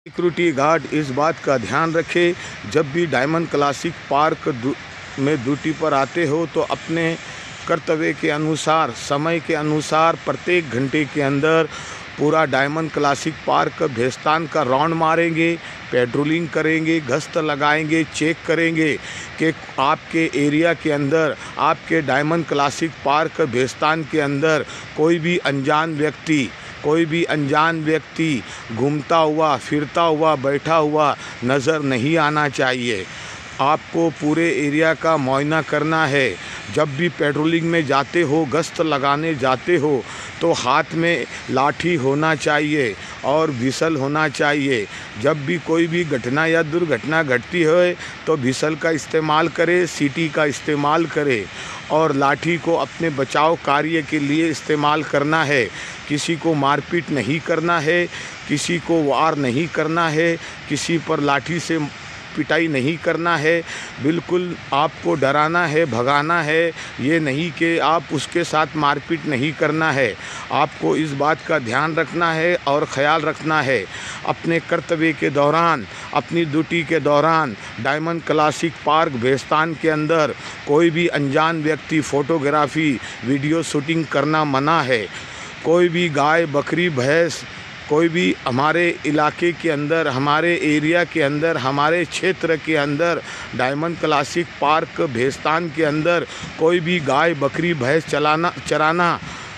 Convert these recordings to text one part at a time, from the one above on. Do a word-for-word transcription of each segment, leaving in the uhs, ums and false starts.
Security guard इस बात का ध्यान रखे, जब भी डायमंड क्लासिक पार्क में ड्यूटी पर आते हो तो अपने कर्तव्य के अनुसार, समय के अनुसार प्रत्येक घंटे के अंदर पूरा डायमंड क्लासिक पार्क भेस्तान का राउंड मारेंगे, पेट्रोलिंग करेंगे, गश्त लगाएंगे, चेक करेंगे कि आपके एरिया के अंदर, आपके डायमंड क्लासिक पार्क भेस्तान के अंदर कोई भी अनजान व्यक्ति कोई भी अनजान व्यक्ति घूमता हुआ, फिरता हुआ, बैठा हुआ नज़र नहीं आना चाहिए। आपको पूरे एरिया का मुआयना करना है। जब भी पेट्रोलिंग में जाते हो, गश्त लगाने जाते हो, तो हाथ में लाठी होना चाहिए और विसल होना चाहिए। जब भी कोई भी घटना या दुर्घटना घटती है तो विसल का इस्तेमाल करें, सीटी का इस्तेमाल करें और लाठी को अपने बचाव कार्य के लिए इस्तेमाल करना है। किसी को मारपीट नहीं करना है, किसी को वार नहीं करना है, किसी पर लाठी से पिटाई नहीं करना है। बिल्कुल आपको डराना है, भगाना है, ये नहीं कि आप उसके साथ मारपीट नहीं करना है। आपको इस बात का ध्यान रखना है और ख़याल रखना है। अपने कर्तव्य के दौरान, अपनी ड्यूटी के दौरान डायमंड क्लासिक पार्क भेस्तान के अंदर कोई भी अनजान व्यक्ति फ़ोटोग्राफ़ी, वीडियो शूटिंग करना मना है। कोई भी गाय, बकरी, भैंस, कोई भी हमारे इलाके के अंदर, हमारे एरिया के अंदर, हमारे क्षेत्र के अंदर डायमंड क्लासिक पार्क भेस्तान के अंदर कोई भी गाय, बकरी, भैंस चलाना चराना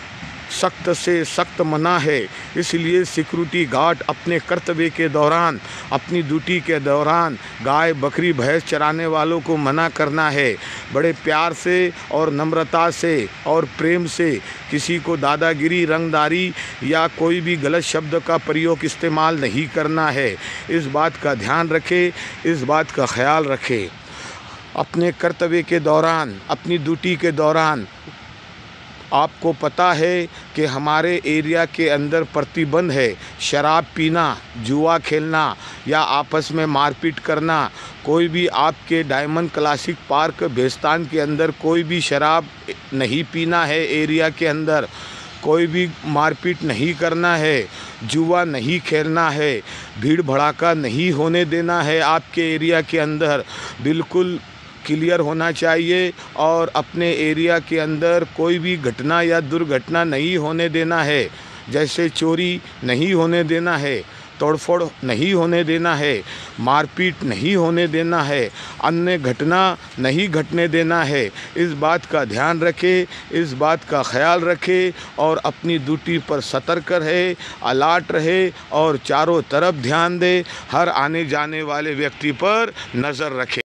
सख्त से सख्त मना है। इसलिए सिक्योरिटी गार्ड अपने कर्तव्य के दौरान, अपनी ड्यूटी के दौरान गाय, बकरी, भैंस चराने वालों को मना करना है। बड़े प्यार से और नम्रता से और प्रेम से, किसी को दादागिरी, रंगदारी या कोई भी गलत शब्द का प्रयोग इस्तेमाल नहीं करना है। इस बात का ध्यान रखें, इस बात का ख्याल रखें। अपने कर्तव्य के दौरान, अपनी ड्यूटी के दौरान आपको पता है कि हमारे एरिया के अंदर प्रतिबंध है शराब पीना, जुआ खेलना या आपस में मारपीट करना। कोई भी आपके डायमंड क्लासिक पार्क भेस्तान के अंदर कोई भी शराब नहीं पीना है। एरिया के अंदर कोई भी मारपीट नहीं करना है, जुआ नहीं खेलना है, भीड़ भड़ाका नहीं होने देना है। आपके एरिया के अंदर बिल्कुल क्लियर होना चाहिए और अपने एरिया के अंदर कोई भी घटना या दुर्घटना नहीं होने देना है। जैसे चोरी नहीं होने देना है, तोड़फोड़ नहीं होने देना है, मारपीट नहीं होने देना है, अन्य घटना नहीं घटने देना है। इस बात का ध्यान रखें, इस बात का ख्याल रखें और अपनी ड्यूटी पर सतर्क रहे, अलर्ट रहे और चारों तरफ ध्यान दें। हर आने जाने वाले व्यक्ति पर नज़र रखें।